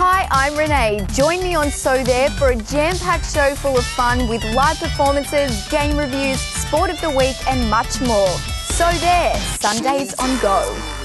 Hi, I'm Renee. Join me on So There for a jam-packed show full of fun with live performances, game reviews, sport of the week and much more. So There, Sundays on Go.